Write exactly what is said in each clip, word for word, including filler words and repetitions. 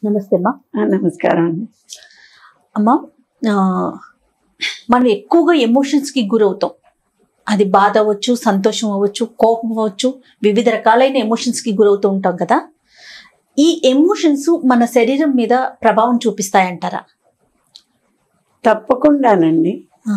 నమస్తే అమ్మా. నమస్కారం అండి. అమ్మా, మనం ఎక్కువగా ఎమోషన్స్కి గురవుతాం. అది బాధ అవ్వచ్చు, సంతోషం అవ్వచ్చు, కోపం అవ్వచ్చు, వివిధ రకాలైన ఎమోషన్స్కి గురవుతూ ఉంటాం కదా. ఈ ఎమోషన్స్ మన శరీరం మీద ప్రభావం చూపిస్తాయంటారా? తప్పకుండానండి.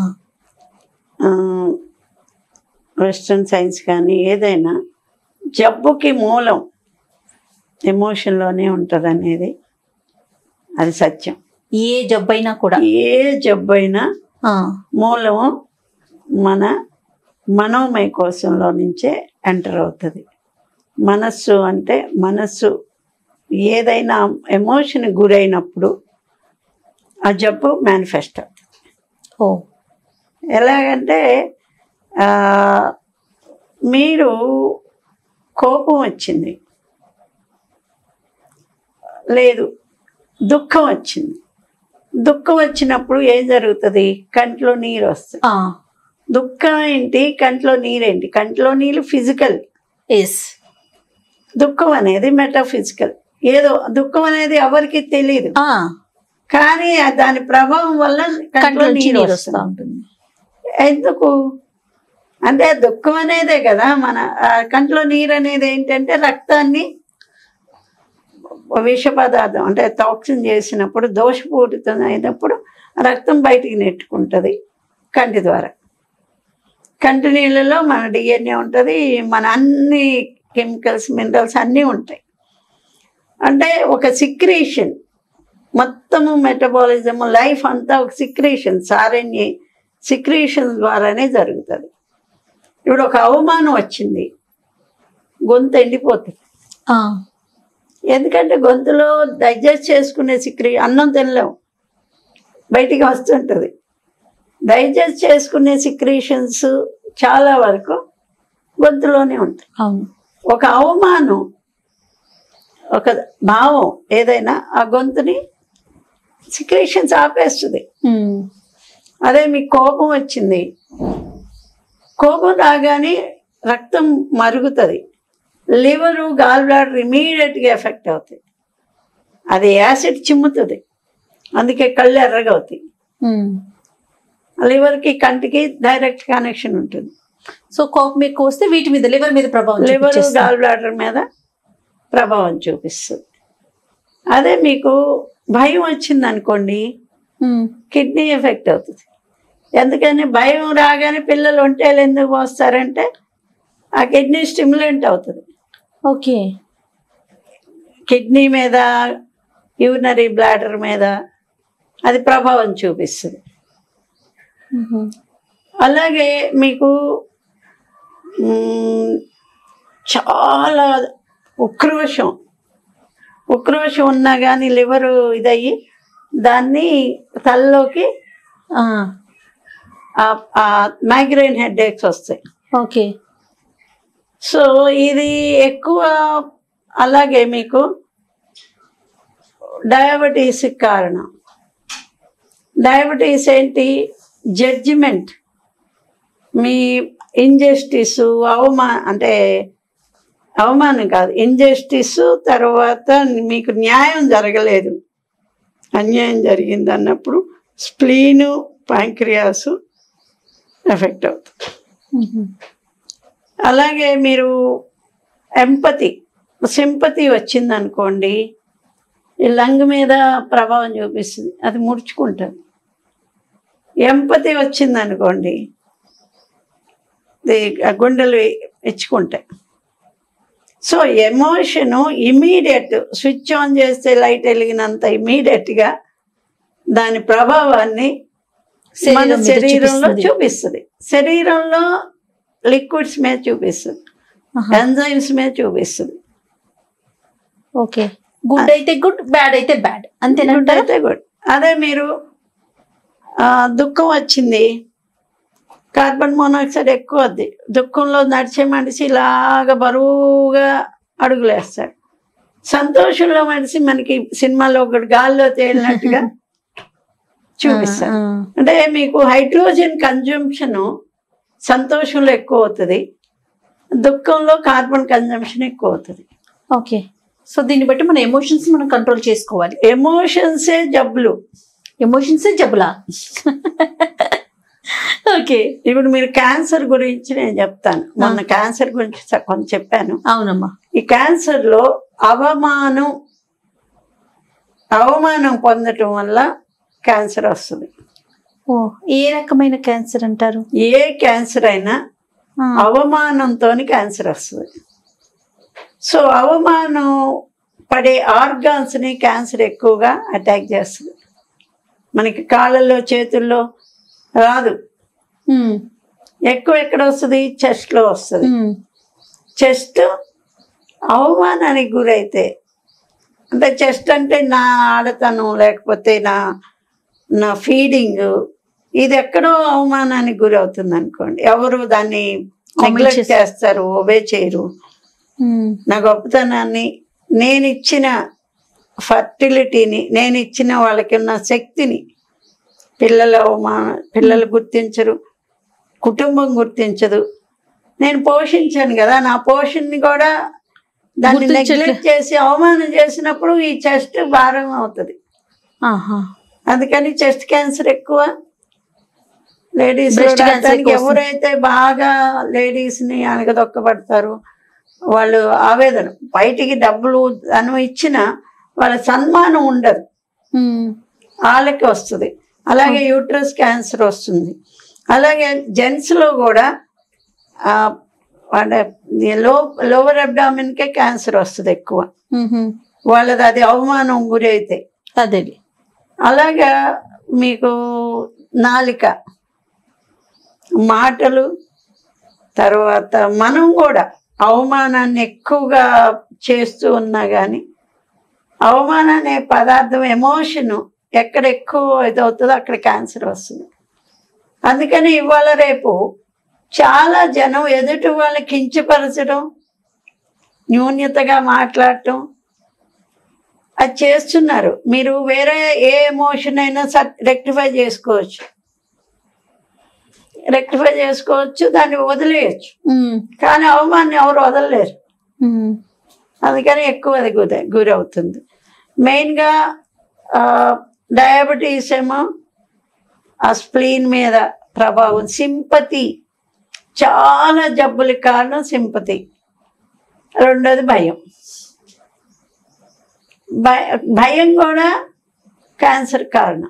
వెస్ట్రన్ సైన్స్ కానీ ఏదైనా జబ్బుకి మూలం ఎమోషన్లోనే ఉంటుంది అనేది అది సత్యం. ఏ జబ్బైనా కూడా ఏ జబ్బైనా మూలము మన మనోమయ కోశంలో నుంచే ఎంటర్ అవుతుంది. మనస్సు అంటే మనస్సు ఏదైనా ఎమోషన్ గురైనప్పుడు ఆ జబ్బు మేనిఫెస్ట్ అవుతుంది. ఓ ఎలాగంటే మీరు కోపం వచ్చింది, లేదు దుఃఖం వచ్చింది. దుఃఖం వచ్చినప్పుడు ఏం జరుగుతుంది? కంట్లో నీరు వస్తుంది. దుఃఖం ఏంటి, కంట్లో నీరేంటి? కంట్లో నీళ్ళు ఫిజికల్, ఎస్. దుఃఖం అనేది మెటాఫిజికల్. ఏదో దుఃఖం అనేది ఎవరికి తెలియదు, కానీ దాని ప్రభావం వల్ల కంట్లో నీరు వస్తూ ఉంటుంది. ఎందుకు అంటే దుఃఖం అనేదే కదా. మన కంట్లో నీరు అనేది ఏంటంటే రక్తాన్ని విష పదార్థం అంటే టాక్సిన్ చేసినప్పుడు, దోషపూరితం అయినప్పుడు రక్తం బయటికి నెట్టుకుంటుంది కంటి ద్వారా. కంటి నీళ్ళలో మన డిఎన్ఏ ఉంటుంది, మన అన్ని కెమికల్స్, మినరల్స్ అన్నీ ఉంటాయి. అంటే ఒక సిక్రీషన్, మొత్తము మెటబాలిజం, లైఫ్ అంతా ఒక సిక్రీషన్, ఆర్ఎన్ఏ సిక్రీషన్ ద్వారానే జరుగుతుంది. ఇప్పుడు ఒక అవమానం వచ్చింది, గొంతు ఎండిపోతుంది. ఎందుకంటే గొంతులో డైజెస్ట్ చేసుకునే సిక్రీ అన్నం తినలేము, బయటికి వస్తుంటుంది. డైజెస్ట్ చేసుకునే సిక్రీషన్స్ చాలా వరకు గొంతులోనే ఉంటాయి. ఒక అవమానం, ఒక భావం ఏదైనా ఆ గొంతుని సిక్రీషన్స్ ఆపేస్తుంది. అదే మీకు కోపం వచ్చింది, కోపం రాగానే రక్తం మరుగుతుంది, లివరు, గాల్ బ్లాడర్ ఇమీడియట్గా ఎఫెక్ట్ అవుతాయి. అది యాసిడ్ చిమ్ముతుంది, అందుకే కళ్ళు ఎర్రగా అవుతాయి. లివర్కి కంటికి డైరెక్ట్ కనెక్షన్ ఉంటుంది. సో కోపం ఎక్కువ వస్తే వీటి మీద, లివర్ మీద ప్రభావం, లివర్ గాల్ బ్లాడర్ మీద ప్రభావం చూపిస్తుంది. అదే మీకు భయం వచ్చింది అనుకోండి, కిడ్నీ ఎఫెక్ట్ అవుతుంది. ఎందుకని భయం రాగానే పిల్లలు ఒంటేలు ఎందుకు పోస్తారంటే ఆ కిడ్నీ స్టిమ్యులెంట్ అవుతుంది. ఓకే. కిడ్నీ మీద, యూరినరీ బ్లాడర్ మీద అది ప్రభావం చూపిస్తుంది. అలాగే మీకు చాలా ఉక్రోషం ఉక్రోషం ఉన్నా కానీ లివరు ఇదయ్యి దాన్ని తలలోకి మైగ్రేన్ హెడ్ ఏక్స్ వస్తాయి. ఓకే. సో ఇది ఎక్కువ. అలాగే మీకు డయాబెటీస్ కారణం. డయాబెటీస్ ఏంటి? జడ్జిమెంట్, మీ ఇంజస్టిస్, అవమా అంటే అవమానం కాదు, ఇంజస్టిస్. తర్వాత మీకు న్యాయం జరగలేదు, అన్యాయం జరిగింది అన్నప్పుడు స్ప్లీను, ప్యాంక్రియాసు ఎఫెక్ట్ అవుతుంది. అలాగే మీరు ఎంపతి, సింపతి వచ్చిందనుకోండి, ఈ లంగ్ మీద ప్రభావం చూపిస్తుంది, అది ముడుచుకుంటుంది. ఎంపతి వచ్చిందనుకోండి, గుండెలు ఇచ్చుకుంటాయి. So emotion immediate, switch on చేస్తే లైట్ వెలిగినంత ఇమీడియట్గా దాని ప్రభావాన్ని మన శరీరంలో చూపిస్తుంది. శరీరంలో లిక్విడ్స్ మీద చూపిస్తుంది, ఎంజైమ్స్ మీద చూపిస్తుంది. ఓకే. గుడ్ అయితే గుడ్, బ్యాడ్ అయితే బ్యాడ్, అంతే. గుడ్ అయితే గుడ్. అదే మీరు దుఃఖం వచ్చింది, కార్బన్ మోనాక్సైడ్ ఎక్కువ వద్ది. దుఃఖంలో నడిచే మనిషి ఇలాగా బరువుగా అడుగులేస్తాడు. సంతోషంలో మనిషి మనకి సినిమాలో ఒకటి గాల్లో తేలినట్టుగా చూపిస్తాడు. అంటే మీకు హైడ్రోజన్ కన్జంప్షను సంతోషంలో ఎక్కువ అవుతుంది, దుఃఖంలో కార్బన్ కన్జంప్షన్ ఎక్కువ అవుతుంది. ఓకే. సో దీన్ని బట్టి మన ఎమోషన్స్ మనం కంట్రోల్ చేసుకోవాలి. ఎమోషన్సే జబ్బులు. ఎమోషన్సే జబ్బులా? ఓకే. ఇప్పుడు మీరు క్యాన్సర్ గురించి నేను చెప్తాను. మొన్న క్యాన్సర్ గురించి కొంచెం చెప్పాను. అవునమ్మా. ఈ క్యాన్సర్ లో అవమానం అవమానం పొందటం వల్ల క్యాన్సర్ వస్తుంది. ఓ, ఏ రకమైన క్యాన్సర్ అంటారు? ఏ క్యాన్సర్ అయినా అవమానంతో క్యాన్సర్ వస్తుంది. సో అవమానం పడే ఆర్గాన్స్ ని క్యాన్సర్ ఎక్కువగా అటాక్ చేస్తుంది. మనకి కాళ్ళల్లో చేతుల్లో రాదు, ఎక్కువ ఎక్కడ వస్తుంది? చెస్ట్ లో వస్తుంది. చెస్ట్ అవమానానికి గురైతే, అంటే చెస్ట్ అంటే నా ఆడతనం లేకపోతే నా నా ఫీడింగ్ ఇది ఎక్కడో అవమానానికి గురి అవుతుంది అనుకోండి, ఎవరు దాన్ని నెగ్లెక్ట్ చేస్తారు, ఒబే చేయరు. నా గొప్పతనాన్ని, నేను ఇచ్చిన ఫర్టిలిటీని, నేను ఇచ్చిన వాళ్ళకి ఉన్న శక్తిని పిల్లల అవమాన పిల్లలు గుర్తించరు, కుటుంబం గుర్తించదు. నేను పోషించాను కదా, నా పోషణని కూడా దాన్ని నెగ్లెక్ట్ చేసి అవమానం చేసినప్పుడు ఈ చెస్ట్ భారం అవుతుంది. అందుకని చెస్ట్ క్యాన్సర్ ఎక్కువ లేడీస్. ఎవరైతే బాగా లేడీస్ ని అనగదొక్కబడతారు, వాళ్ళు ఆవేదన, బయటికి డబ్బులు ధనం ఇచ్చినా వాళ్ళ సన్మానం ఉండదు, వాళ్ళకి వస్తుంది. అలాగే యూట్రస్ క్యాన్సర్ వస్తుంది. అలాగే జెంట్స్ లో కూడా లో లోవర్ అబ్డామిన్ కే క్యాన్సర్ వస్తుంది ఎక్కువ, వాళ్ళది అది అవమానం గురి అయితే. అదే అలాగా మీకు నాలిక, మాటలు, తర్వాత మనం కూడా అవమానాన్ని ఎక్కువగా చేస్తూ ఉన్నా కానీ అవమానం అనే పదార్థం ఎమోషను ఎక్కడ ఎక్కువ ఇదవుతుందో అక్కడ క్యాన్సర్ వస్తుంది. అందుకని ఇవాళ రేపు చాలా జనం ఎదుటి వాళ్ళని కించపరచడం, న్యూన్యతగా మాట్లాడటం అది చేస్తున్నారు. మీరు వేరే ఏ ఎమోషన్ అయినా రెక్టిఫై చేసుకోవచ్చు, రెక్టిఫై చేసుకోవచ్చు, దాన్ని వదిలేయచ్చు. కానీ అవమానం ఎవరు వదలలేరు. అందుకని ఎక్కువ అది గురి గురి అవుతుంది. మెయిన్గా డయాబెటీస్ ఏమో ఆ స్ప్లీన్ మీద ప్రభావం. సింపతి, చాలా జబ్బులకి కారణం సింపతి. రెండోది భయం. భయం కూడా క్యాన్సర్ కారణం.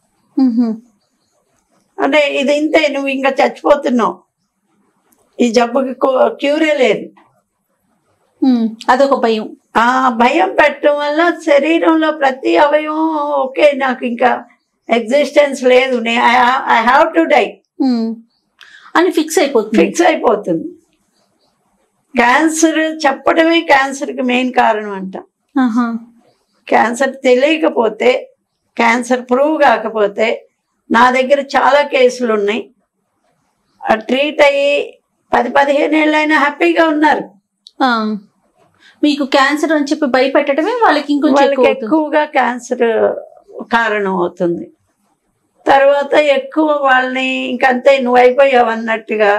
అంటే ఇది ఇంతే, నువ్వు ఇంకా చచ్చిపోతున్నావు, ఈ జబ్బుకి క్యూరే లేదు, అదొక భయం. ఆ భయం పెట్టడం వల్ల శరీరంలో ప్రతి అవయవం ఓకే నాకు ఇంకా ఎగ్జిస్టెన్స్ లేదు, ఐ హ్యావ్ టు డై అని ఫిక్స్ అయిపోతుంది ఫిక్స్ అయిపోతుంది క్యాన్సర్ చెప్పడమే క్యాన్సర్కి మెయిన్ కారణం అంట. క్యాన్సర్ తెలియకపోతే, క్యాన్సర్ ప్రూవ్ కాకపోతే, నా దగ్గర చాలా కేసులు ఉన్నాయి, ట్రీట్ అయ్యి పది పదిహేను ఏళ్ళైనా హ్యాపీగా ఉన్నారు. మీకు క్యాన్సర్ అని చెప్పి భయపెట్టడమే వాళ్ళకి ఇంకొంచెం ఎక్కువగా క్యాన్సర్ కారణం అవుతుంది. తర్వాత ఎక్కువ వాళ్ళని ఇంకంతే నువ్వు అయిపోయావు అన్నట్టుగా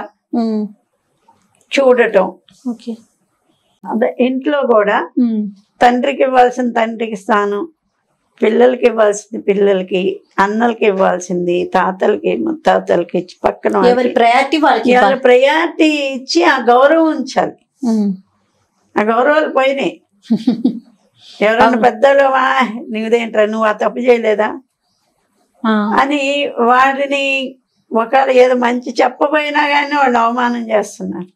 చూడటం. అదే ఇంట్లో కూడా తండ్రికి ఇవ్వాల్సిన తండ్రికి స్థానం, పిల్లలకి ఇవ్వాల్సింది పిల్లలకి, అన్నలకి ఇవ్వాల్సింది తాతలకి ముత్తాతలకి ఇచ్చి పక్కన ప్రయారిటీ వాళ్ళకి ప్రయారిటీ ఇచ్చి ఆ గౌరవం ఉంచాలి. ఆ గౌరవాలు పోయినాయి. ఎవరైనా పెద్దలు నీదేంట్రా నువ్వు ఆ తప్పు చేయలేదా అని వాడిని ఒకవేళ ఏదో మంచి చెప్పబోయినా కానీ వాళ్ళు అవమానం చేస్తున్నారు.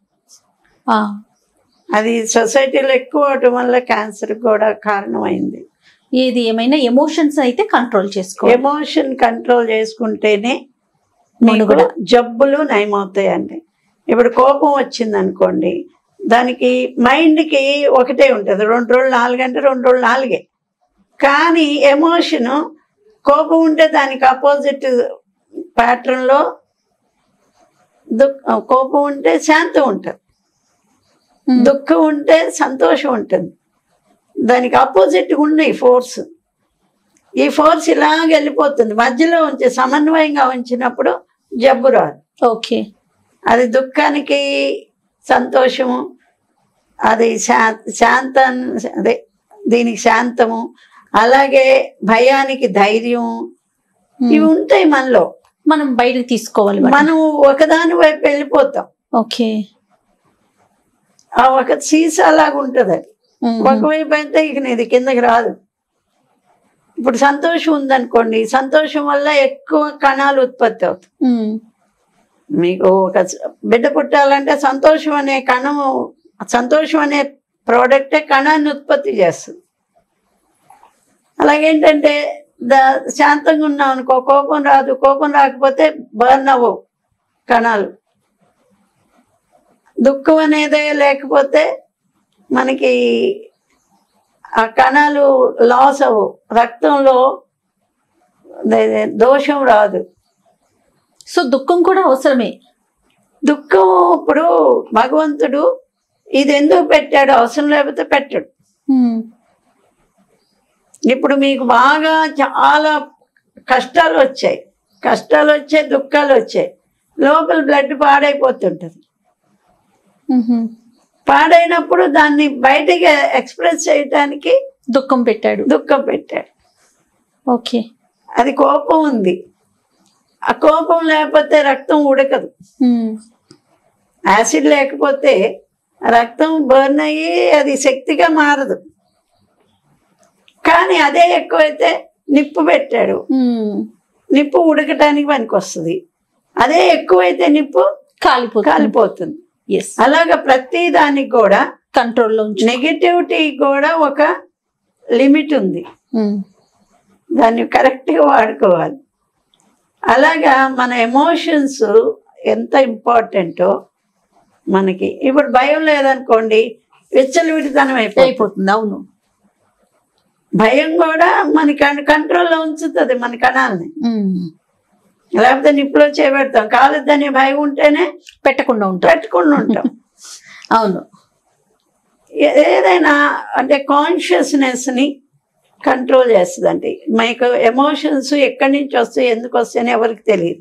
అది సొసైటీలో ఎక్కువ అవటం వల్ల క్యాన్సర్ కూడా కారణమైంది. ఏది ఏమైనా ఎమోషన్స్ అయితే కంట్రోల్ చేసుకో, ఎమోషన్ కంట్రోల్ చేసుకుంటేనే మీకు జబ్బులు నయమవుతాయండి. ఇప్పుడు కోపం వచ్చింది అనుకోండి, దానికి మైండ్కి ఒకటే ఉంటుంది, రెండు రోజులు నాలుగు అంటే రెండు రోజులు నాలుగే. కానీ ఎమోషను కోపం ఉంటే దానికి అపోజిట్ ప్యాటర్న్లో దుఃఖ కోపం ఉంటే శాంతం ఉంటుంది, దుఃఖం ఉంటే సంతోషం ఉంటుంది. దానికి ఆపోజిట్గా ఉన్నాయి ఫోర్స్. ఈ ఫోర్స్ ఇలాగ వెళ్ళిపోతుంది, మధ్యలో ఉంచి సమన్వయంగా ఉంచినప్పుడు జబ్బు రాదు. ఓకే, అది దుఃఖానికి సంతోషము, అది శా శాంత అదే దీనికి శాంతము, అలాగే భయానికి ధైర్యం, ఇవి ఉంటాయి మనలో. మనం బయటకు తీసుకోవాలి. మనం ఒకదాని వైపు వెళ్ళిపోతాం. ఓకే. ఆ ఒక సీసా లాగా ఉంటుంది అది. ఒకవైపు అయితే ఇక ఇది కిందకి రాదు. ఇప్పుడు సంతోషం ఉందనుకోండి, సంతోషం వల్ల ఎక్కువ కణాలు ఉత్పత్తి అవుతాయి. మీకు ఒక బిడ్డ పుట్టాలంటే సంతోషం అనే కణము, సంతోషం అనే ప్రోడక్టే కణాన్ని ఉత్పత్తి చేస్తుంది. అలాగేంటంటే దా శాంతంగా ఉన్నాం అనుకో, కోపం రాదు. కోపం రాకపోతే బర్న్ అవ్వవు కణాలు. దుఃఖం అనేదే లేకపోతే మనకి ఆ కణాలు లాస్ అవ్వవు. రక్తంలో దోషం రాదు. సో దుఃఖం కూడా అవసరమే. దుఃఖం ఇప్పుడు భగవంతుడు ఇది ఎందుకు పెట్టాడు, అవసరం లేకపోతే పెట్టాడు. ఇప్పుడు మీకు బాగా చాలా కష్టాలు వచ్చాయి, కష్టాలు వచ్చాయి, దుఃఖాలు వచ్చాయి, లోపల బ్లడ్ పాడైపోతుంటుంది. పాడైనప్పుడు దాన్ని బయటికి ఎక్స్ప్రెస్ చేయటానికి దుఃఖం పెట్టాడు దుఃఖం పెట్టాడు ఓకే. అది కోపం ఉంది. ఆ కోపం లేకపోతే రక్తం ఉడకదు. యాసిడ్ లేకపోతే రక్తం బర్న్ అయ్యి అది శక్తిగా మారదు. కానీ అదే ఎక్కువైతే నిప్పు పెట్టాడు, నిప్పు ఉడకటానికి పనికి వస్తుంది. అదే ఎక్కువైతే నిప్పు కాలిపో కాలిపోతుంది. అలాగా ప్రతి దానికి కూడా కంట్రోల్లో నెగటివిటీ కూడా ఒక లిమిట్ ఉంది, దాన్ని కరెక్ట్గా వాడుకోవాలి. అలాగా మన ఎమోషన్స్ ఎంత ఇంపార్టెంటో మనకి. ఇప్పుడు భయం లేదనుకోండి, విచ్చలవిడితనం అయిపోతుంది. అవును, భయం కూడా మన కంట్రోల్లో ఉంచుతుంది మన కణాలని. లేకపోతే నిప్పులో చేపెడతాం, కాలుద్దనే భయం ఉంటేనే పెట్టకుండా ఉంటాం పెట్టకుండా ఉంటాం అవును. ఏదైనా అంటే కాన్షియస్నెస్ని కంట్రోల్ చేస్తుంది. అంటే మీకు ఎమోషన్స్ ఎక్కడి నుంచి వస్తాయి, ఎందుకు వస్తాయని ఎవరికి తెలియదు.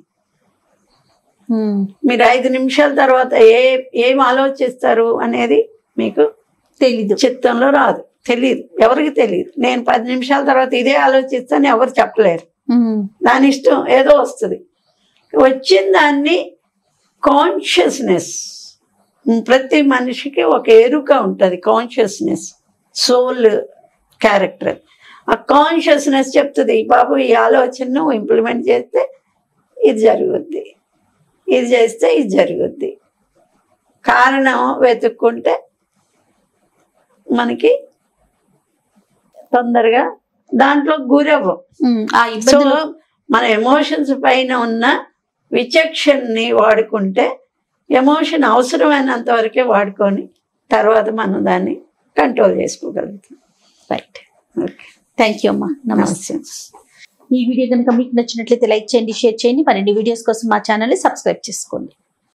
మీరు ఐదు నిమిషాల తర్వాత ఏ ఏం ఆలోచిస్తారు అనేది మీకు తెలీదు, చిత్తంలో రాదు, తెలియదు, ఎవరికి తెలియదు. నేను పది నిమిషాల తర్వాత ఇదే ఆలోచిస్తాను ఎవరు చెప్పలేరు. దాని ఇష్టం ఏదో వస్తుంది. వచ్చిన దాన్ని కాన్షియస్నెస్, ప్రతి మనిషికి ఒక ఎరుక ఉంటుంది. Consciousness soul character. ఆ కాన్షియస్నెస్ చెప్తుంది, బాబు ఈ ఆలోచనను ఇంప్లిమెంట్ చేస్తే ఇది జరుగుద్ది, ఇది చేస్తే ఇది జరుగుద్ది. కారణం వెతుక్కుంటే మనకి తొందరగా దాంట్లో గురవ్వం. సో మన ఎమోషన్స్ పైన ఉన్న విచక్షణని వాడుకుంటే, ఎమోషన్ అవసరమైనంత వరకే వాడుకొని తర్వాత మనం దాన్ని కంట్రోల్ చేసుకోగలుగుతాం. రైట్, ఓకే, థ్యాంక్ యూ అమ్మా, నమస్తే. ఈ వీడియో కనుక మీకు నచ్చినట్లయితే లైక్ చేయండి, షేర్ చేయండి. మరిన్ని వీడియోస్ కోసం మా ఛానల్ని సబ్స్క్రైబ్ చేసుకోండి.